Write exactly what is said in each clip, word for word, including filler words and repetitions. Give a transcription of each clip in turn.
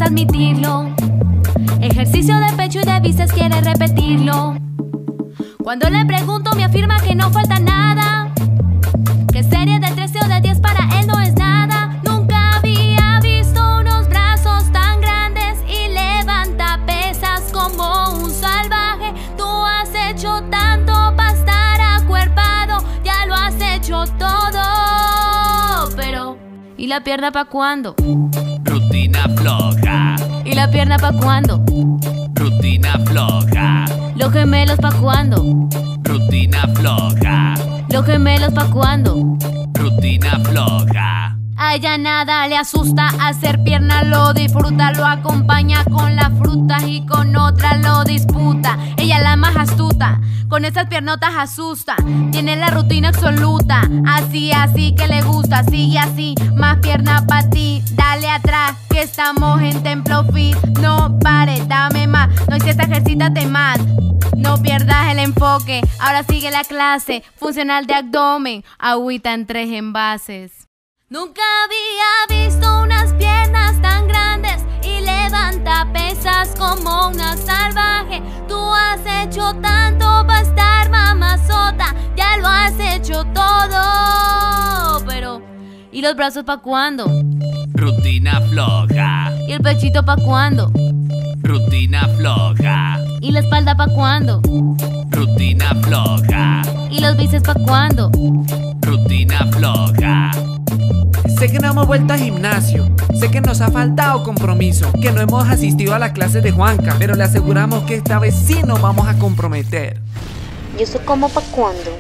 admitirlo. Ejercicio de pecho y de bíceps quiere repetirlo. Cuando le pregunto me afirma que no falta nada, que serie de trece o de diez para él no es nada. Nunca había visto unos brazos tan grandes y levanta pesas como un salvaje. Tú has hecho tanto para estar acuerpado, ya lo has hecho todo. Pero, ¿y la pierna pa' cuándo? Rutina floja. ¿Y la pierna pa' cuándo? Rutina floja. ¿Los gemelos pa' cuándo? Rutina floja. ¿Los gemelos pa' cuándo? Rutina floja. A ella nada le asusta, hacer pierna lo disfruta, lo acompaña con las frutas y con otra lo disputa. Ella es la más astuta, con esas piernotas asusta, tiene la rutina absoluta, así, así que le gusta, sigue así, más pierna pa' ti, dale atrás, que estamos en Templo Fit, no pares, dame más, no hiciste, ejercítate más. No pierdas el enfoque, ahora sigue la clase funcional de abdomen, agüita en tres envases. Nunca había visto unas piernas tan grandes y levanta pesas como una salvaje. Tú has hecho tanto para estar mamazota, ya lo has hecho todo. Pero, ¿y los brazos pa' cuándo? Rutina floja. ¿Y el pechito pa' cuándo? Rutina floja. ¿Y la espalda pa' cuándo? Rutina floja. ¿Y los bíceps pa' cuándo? Rutina floja. Sé que no hemos vuelto al gimnasio, sé que nos ha faltado compromiso, que no hemos asistido a las clases de Juanca, pero le aseguramos que esta vez sí nos vamos a comprometer. ¿Y eso cómo pa' cuándo?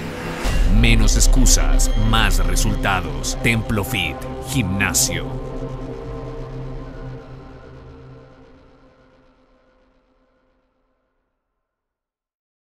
Menos excusas, más resultados. Templo Fit, gimnasio.